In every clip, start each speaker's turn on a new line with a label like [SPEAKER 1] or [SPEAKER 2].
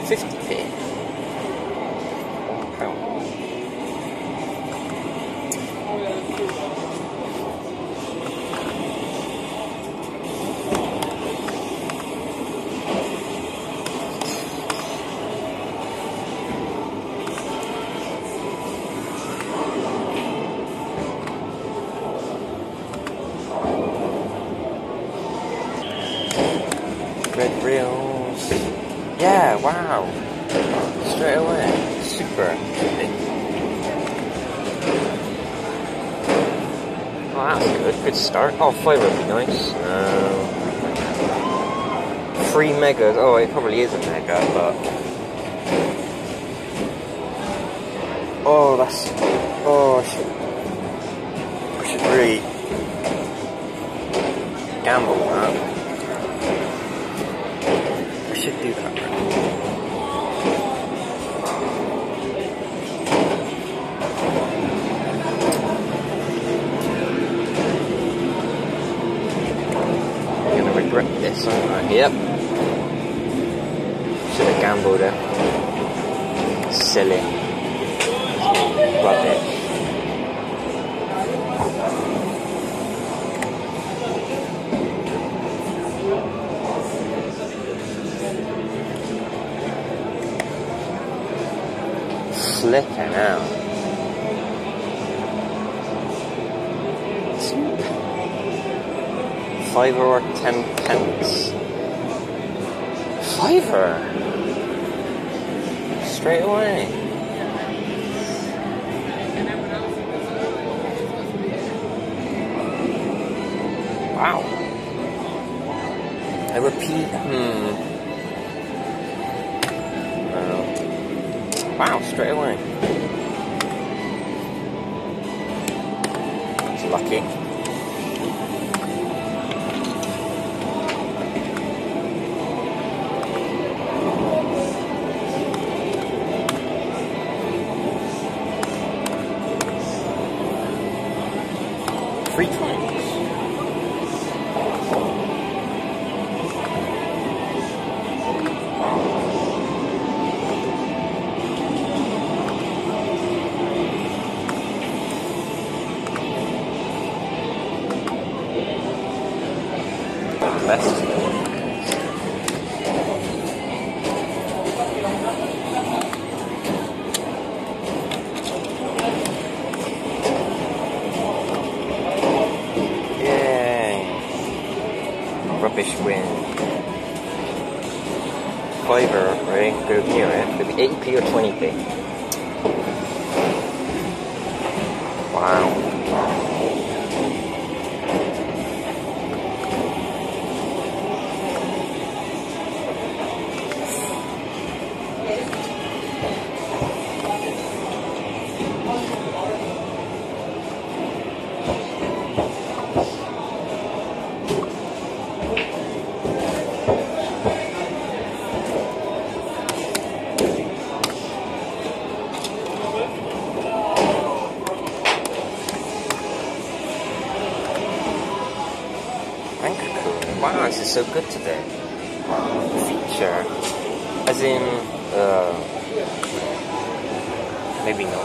[SPEAKER 1] 50p. £1. Red reels. Yeah, wow. Straight away. Super. Oh, that's good. Good start. Oh, 5 would be nice. 3 megas. Oh, it probably is a mega, but... Oh, that's... Oh, I should really... gamble that. I should do that. I'm gonna regret this, aren't I? Yep. Should have gambled it. Silly. Rubbish. Flipping out. £5 or 10 pence. £5 straight away. Wow. I repeat. Wow, straight away. That's lucky. Three times. Best. Yay! Rubbish win. £5, right? Could be, right? Could be 80p or 20p. Wow. Wow, this is so good today. Feature. As in, maybe not.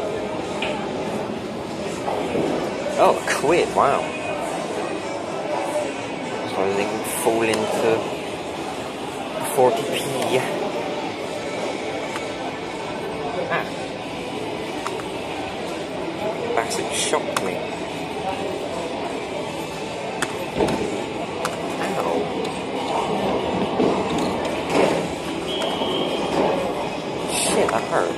[SPEAKER 1] Oh, a quid, wow. So they can fall into 40p. Ah. Bassett shocked me. Shit, that hurt.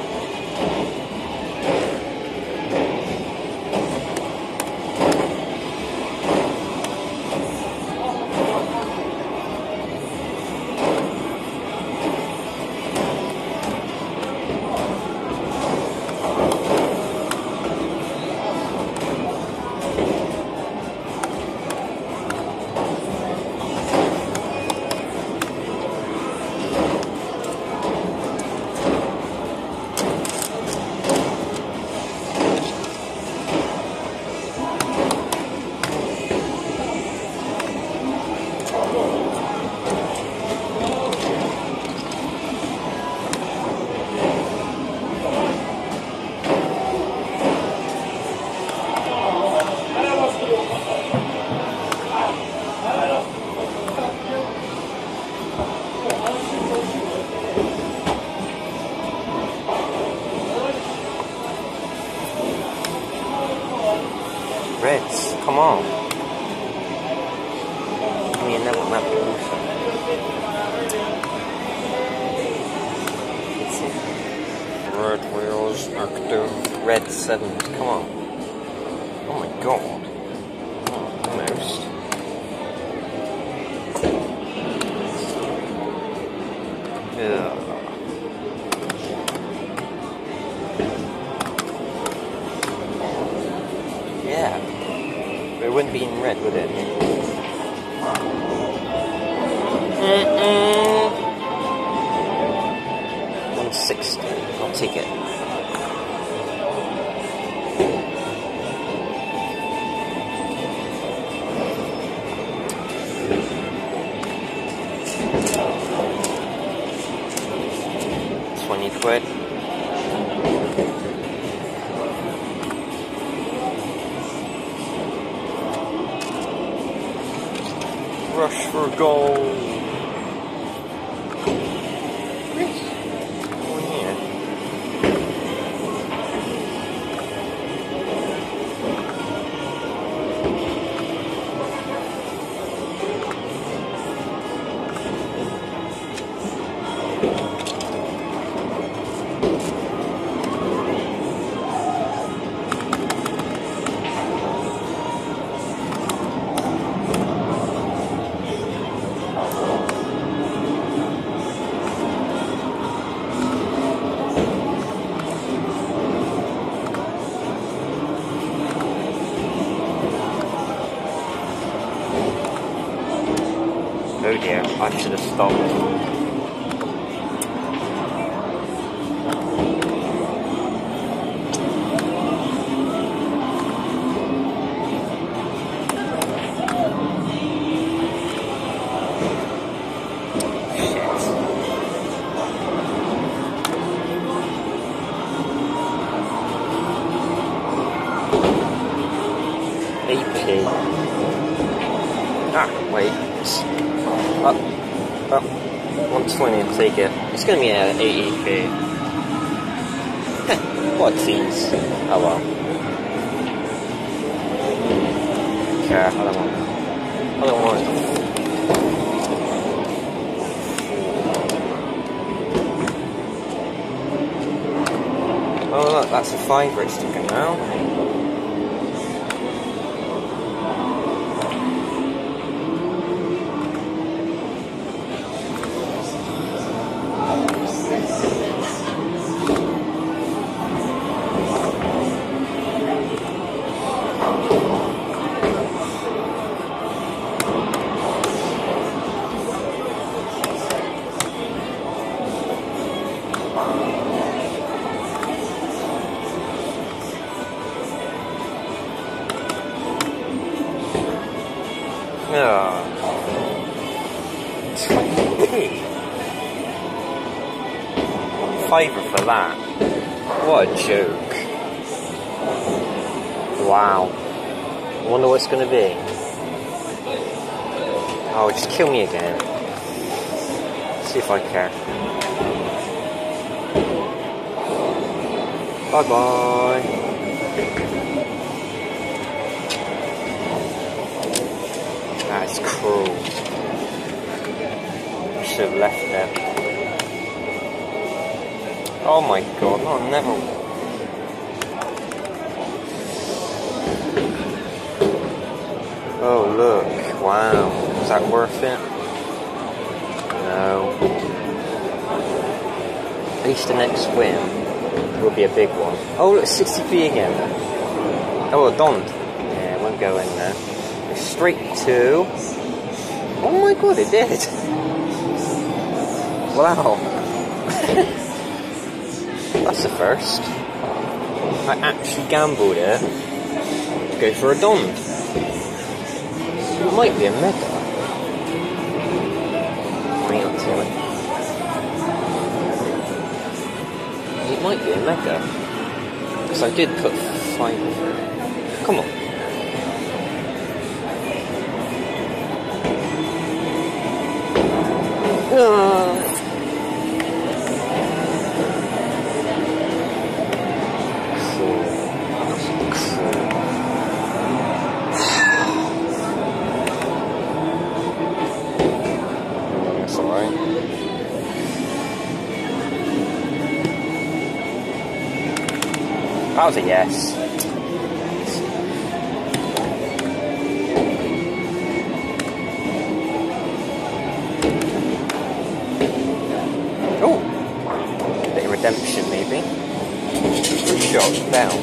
[SPEAKER 1] that'd be awesome. Red wheels, active, red 7, come on. Oh my god. Oh, almost. Yeah. Yeah. It wouldn't be in red, would it? 160. I'll take it. £20. Rush for gold. Oh dear, I should have stopped. AP. Ah, wait. Up. 120, I'll take it. It's gonna be an 80p. What a tease. Oh well. Okay, I don't want it. I don't want it. Oh look, that's a 5 rate sticker now. Yeah. 20p. Fiver for that. What a joke. Wow. I wonder what it's gonna be. Oh, just kill me again. See if I care. Bye bye. That's cruel. I should have left there. Oh my god, no, never. Oh look, wow. Is that worth it? No. At least the next win will be a big one. Oh look, 60p again. Oh, it donned. Yeah, it won't go in there. Straight to... Oh my god, it did! Wow! That's the first. I actually gambled it to go for a dond. It might be a mega. Bring it up to it. It might be a mega. Because I did put 5 in. Come on. right? That was a yes. Oh! Bit of redemption, maybe. Good shot, down.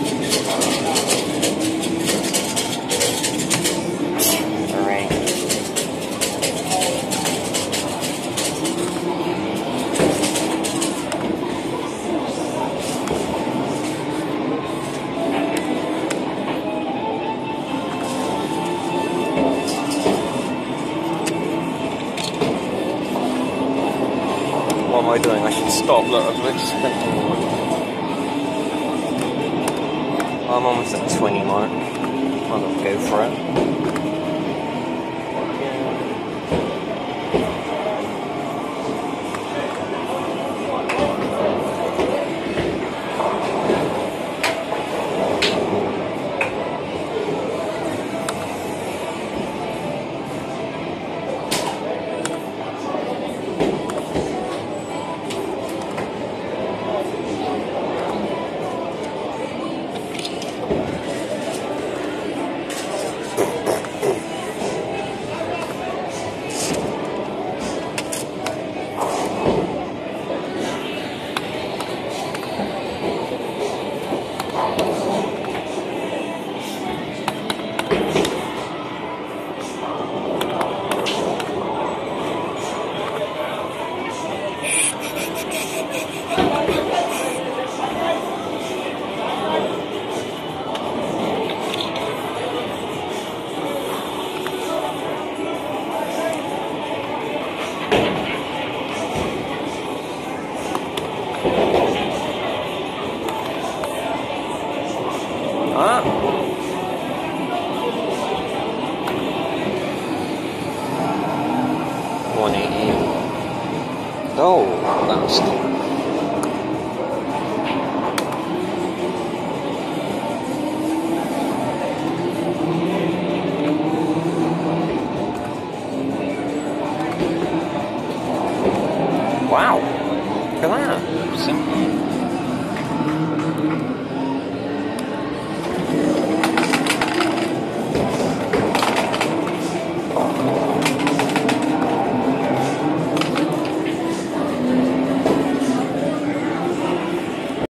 [SPEAKER 1] Alright. What am I doing? I should stop. Look, I've just spent more. I'm almost at 20 mark. I'll not go for it. Ah. 180. Oh, last. Wow. Look at that. Simple.